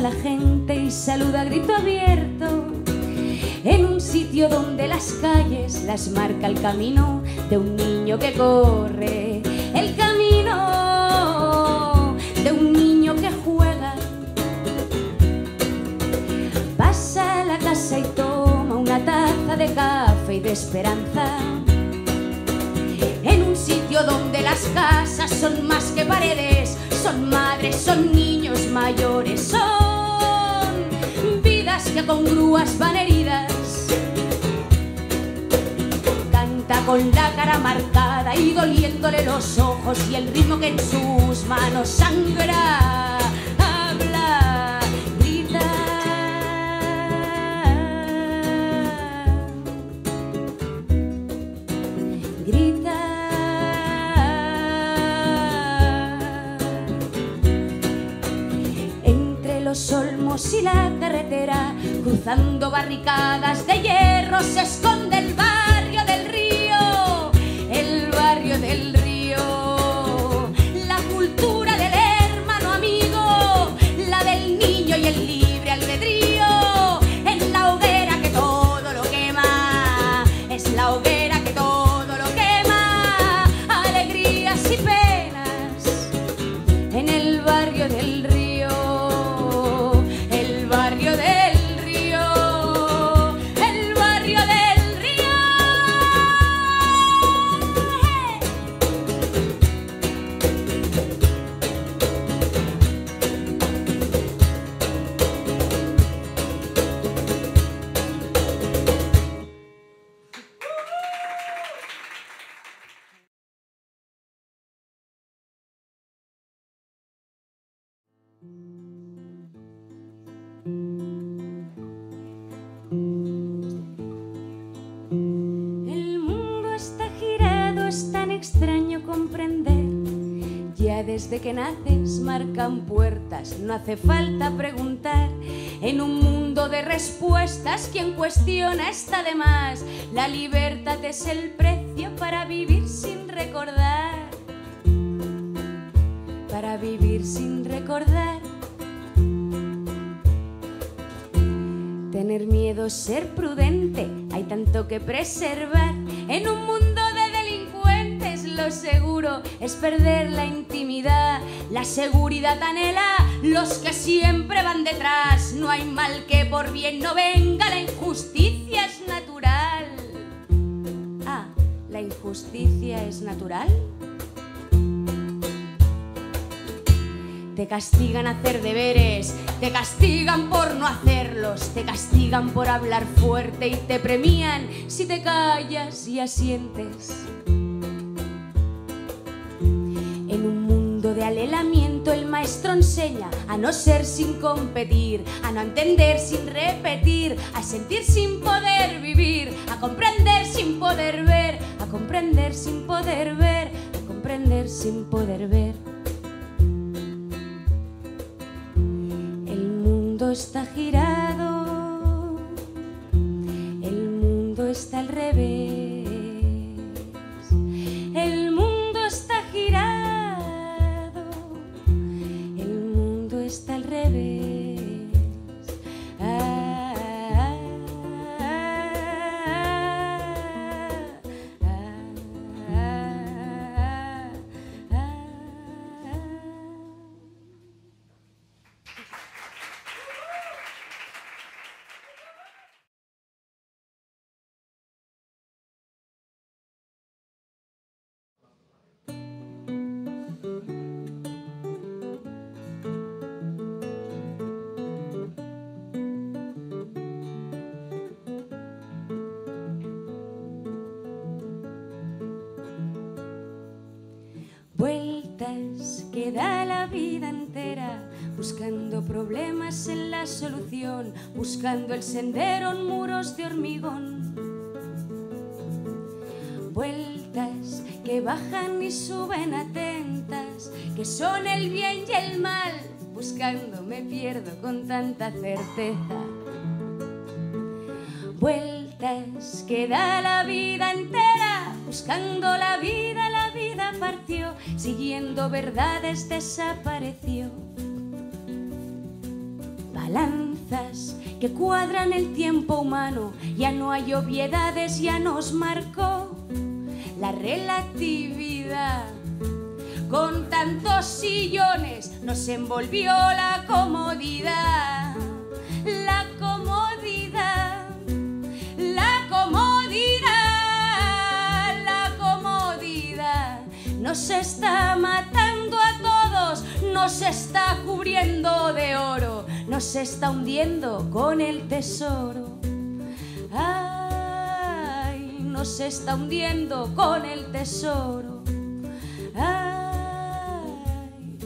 la gente y saluda a grito abierto, en un sitio donde las calles las marca el camino de un niño que corre, el camino de un niño que juega. Pasa a la casa y toma una taza de café y de esperanza, en un sitio donde las casas son más que paredes, son madres, son niños mayores, son vidas que con grúas van heridas. Canta con la cara marcada y doliéndole los ojos, y el ritmo que en sus manos sangra. Habla, grita. Grita. Entre los olmos y la carretera, cruzando barricadas de hierro, se esconde el barrio del río, el barrio del río. La cultura del hermano amigo, la del niño y el libre albedrío. En la hoguera que todo lo quema, es la hoguera que todo lo quema. Alegrías y penas en el barrio del río. El mundo está girado, es tan extraño comprender. Ya desde que naces marcan puertas, no hace falta preguntar. En un mundo de respuestas, quien cuestiona está de más. La libertad es el precio para vivir sin recordar. Para vivir sin recordar. Tener miedo, ser prudente, hay tanto que preservar. En un mundo de delincuentes lo seguro es perder la intimidad. La seguridad anhela los que siempre van detrás. No hay mal que por bien no venga, la injusticia es natural. Ah, ¿la injusticia es natural? Te castigan hacer deberes, te castigan por no hacerlos, te castigan por hablar fuerte y te premian si te callas y asientes. En un mundo de alelamiento el maestro enseña a no ser sin competir, a no entender sin repetir, a sentir sin poder vivir, a comprender sin poder ver, a comprender sin poder ver, a comprender sin poder ver. El mundo está girado, el mundo está al revés. El mundo está girado, el mundo está al revés. Ah, ah, ah, ah, ah, ah, ah. Vueltas que da la vida entera, buscando problemas en la solución, buscando el sendero en muros de hormigón. Vueltas que bajan y suben atentas, que son el bien y el mal, buscando me pierdo con tanta certeza. Vueltas que da la vida entera, buscando la vida partió, siguiendo verdades desapareció. balanzas que cuadran el tiempo humano. Ya no hay obviedades, ya nos marcó la relatividad. Con tantos sillones nos envolvió la comodidad. La comodidad, la comodidad, la comodidad nos está matando a todos, nos está cubriendo de oro, nos está hundiendo con el tesoro. Ay, nos está hundiendo con el tesoro. Ay,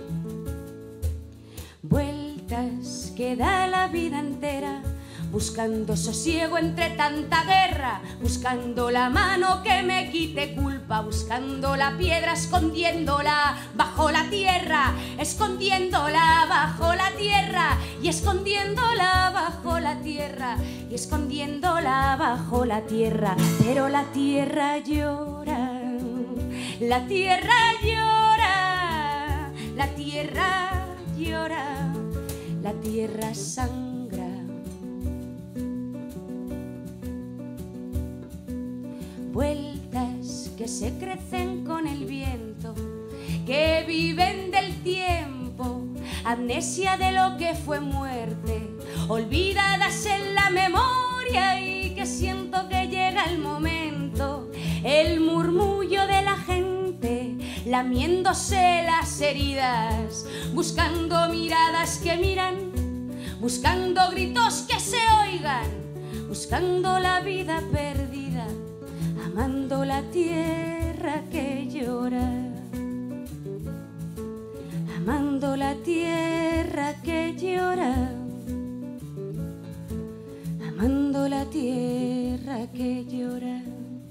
vueltas que da la vida entera, buscando sosiego entre tanta guerra, buscando la mano que me quite culpa, buscando la piedra, escondiéndola bajo la tierra, escondiéndola bajo la tierra y escondiéndola bajo la tierra y escondiéndola bajo la tierra. Pero la tierra llora, la tierra llora, la tierra llora, la tierra sangra. Vueltas que se crecen con el viento, que viven del tiempo, amnesia de lo que fue muerte, olvidadas en la memoria, y que siento que llega el momento, el murmullo de la gente lamiéndose las heridas, buscando miradas que miran, buscando gritos que se oigan, buscando la vida perdida, amando la tierra que llora, amando la tierra que llora, amando la tierra que llora.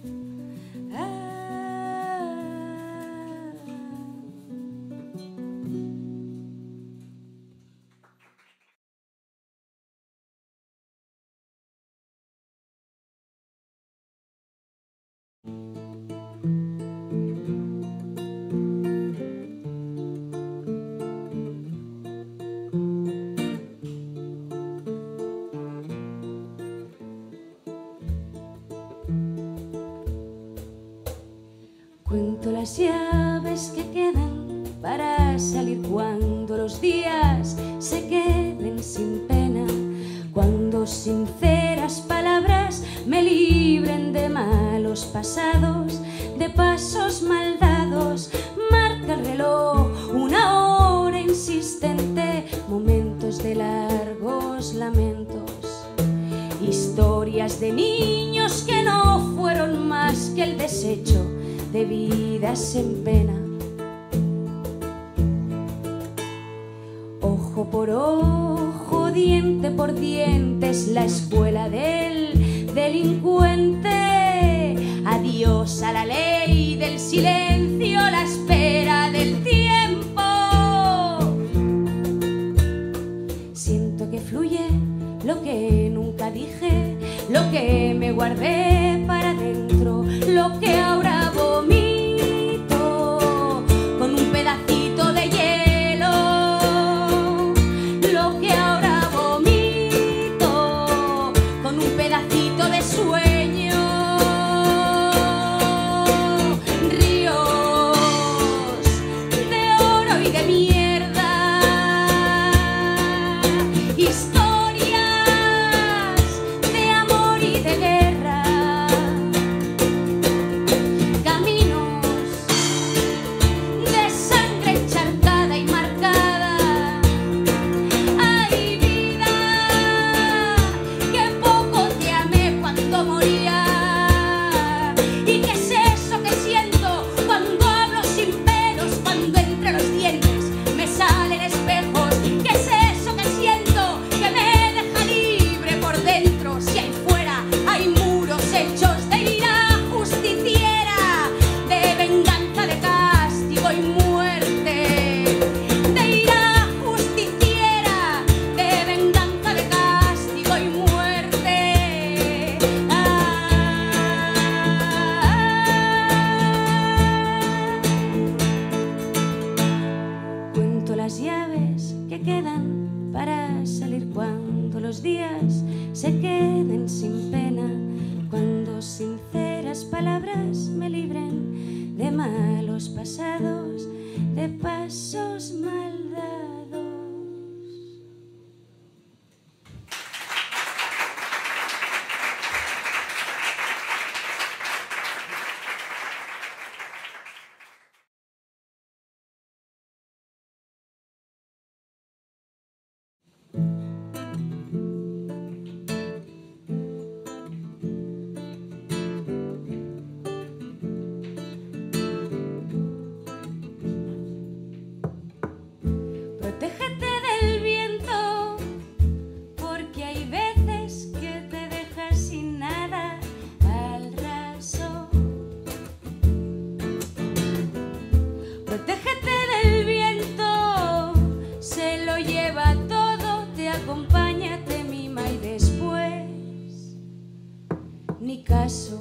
Cuento las llaves que quedan para salir cuando los días se queden sin pena, cuando sinceras palabras me libren de malos pasados, de pasos mal dados. Marca el reloj una hora insistente, momentos de largos lamentos, historias de niños que no fueron más que el desecho de vidas en pena. Ojo por ojo, diente por diente, es la escuela del delincuente. Adiós a la ley del silencio, la espera del tiempo. Siento que fluye lo que nunca dije, lo que me guardé para dentro, lo que ahora vomito con un pedacito de hielo, lo que ahora vomito con un pedacito de sueño. Ríos de oro y de mierda, historias de amor y de guerra, se queden sin pena, cuando sinceras palabras me libren de malos pasados, de pasos mal dados. Protégete del viento, porque hay veces que te dejas sin nada al raso. Protégete del viento, se lo lleva todo, te acompaña, te mima y después ni caso.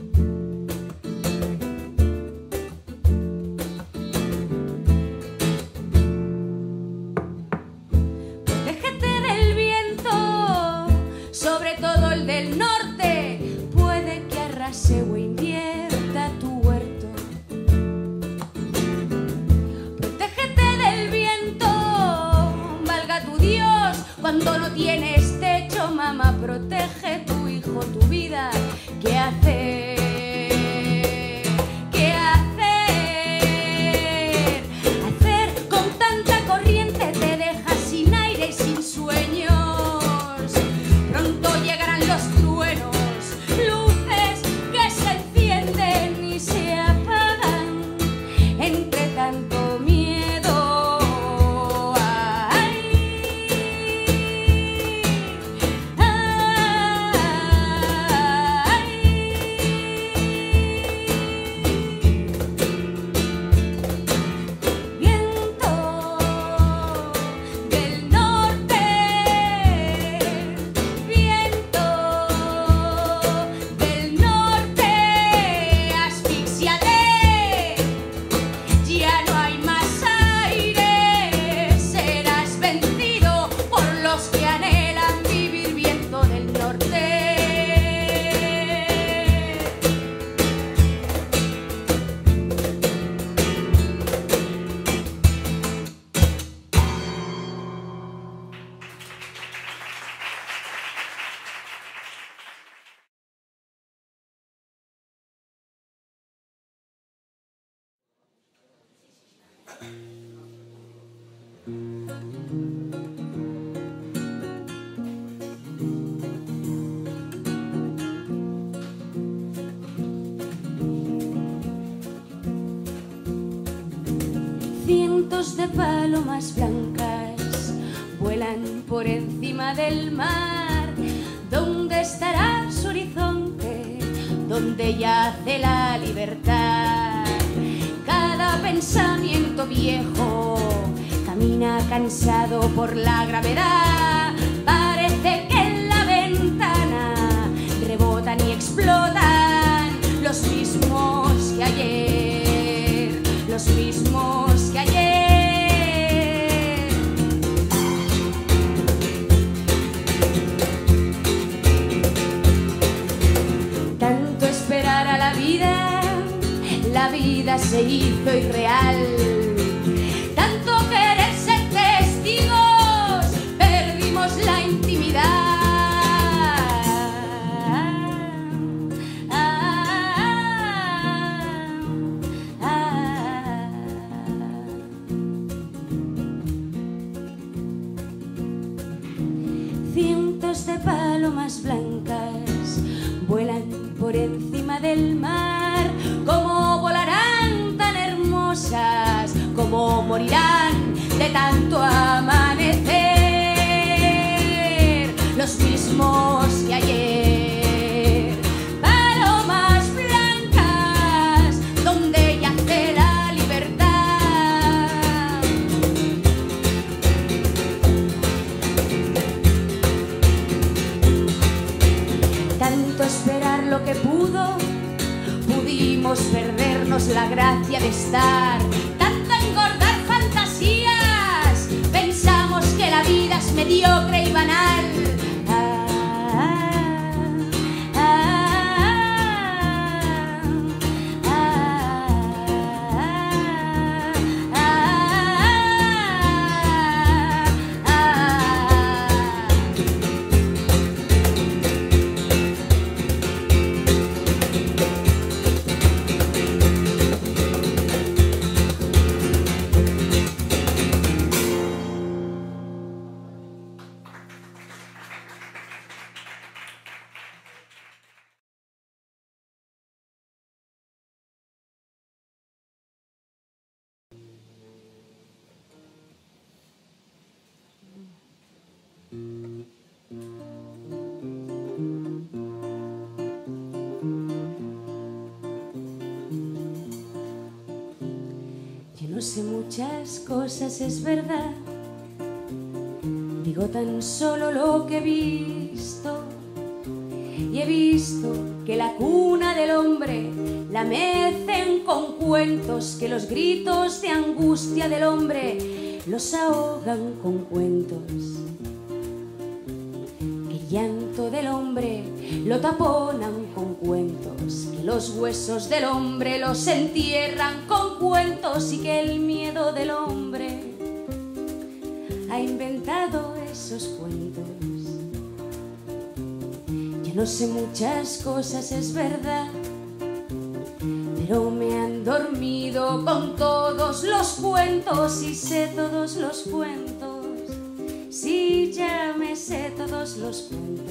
Sobre todo el del norte, puede que arrase o invierta tu huerto. Protégete del viento, valga tu Dios, cuando no tienes techo, mamá, protege tu hijo, tu vida. ¿Qué hacer? ¿Qué hacer? Hacer con tanta corriente te deja sin aire y sin sueños. Pronto llegarán los truenos, luces que se encienden y se apagan entre tanto miedo. Ay, ay, viento del norte. Del norte, asfixiate, ya no hay más aire, serás vencido por los que anhelan vivir. Viento del norte. Cientos de palomas blancas vuelan por encima del mar. ¿Dónde estará su horizonte? ¿Dónde yace la libertad? Cada pensamiento viejo camina cansado por la gravedad. Parece que en la ventana rebotan y explotan los mismos que ayer, los mismos que ayer. Tanto esperar a la vida se hizo irreal. Tanto querer ser testigos, perdimos la intimidad. Cientos de palomas blancas vuelan por encima del mar. ¿Cómo volarán tan hermosas? ¿Cómo morirán de tanto amanecer? Los mismos que ayer. Palomas blancas, donde yace la libertad. Tanto esperar lo que pudimos perdernos la gracia de estar. Tanto engordar fantasías, pensamos que la vida es mediocre y banal. Yo no sé muchas cosas, es verdad. Digo tan solo lo que he visto. Y he visto que la cuna del hombre la mecen con cuentos, que los gritos de angustia del hombre los ahogan con cuentos, que el llanto del hombre lo taponan con cuentos, que los huesos del hombre los entierran con cuentos y que el miedo del hombre ha inventado esos cuentos. Yo no sé muchas cosas, es verdad, pero me han dormido con todos los cuentos y sé todos los cuentos. Sí, ya me sé todos los cuentos.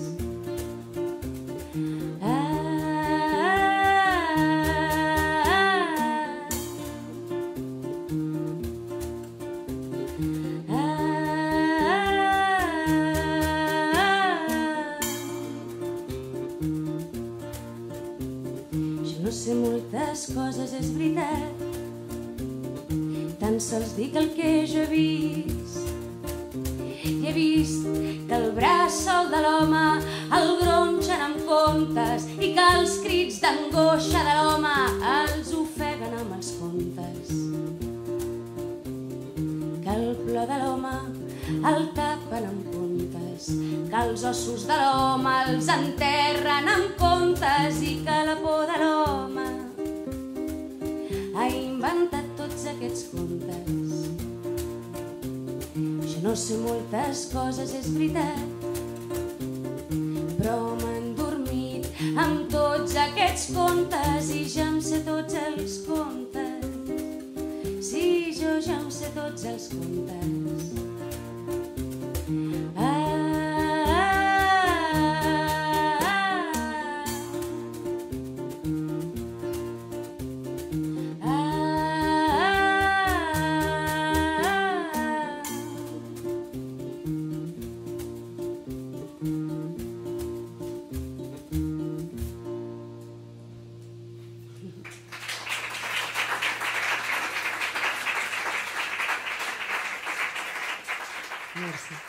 No sé moltes coses, és veritat, tan sols dic el que jo he vist. I he vist que el bràssol de l'home el gronxen amb contes i que els crits d'angoixa de l'home els ofeguen amb els contes, que el plor de l'home el tapen amb contes, que els ossos de l'home els enterren amb contes i que la por de l'home ha inventat tots aquests contes. Jo no sé moltes coses, és veritat, però m'han dormit amb tots aquests contes i ja em sé tots els contes. Sí, jo ja em sé tots els contes. Merci.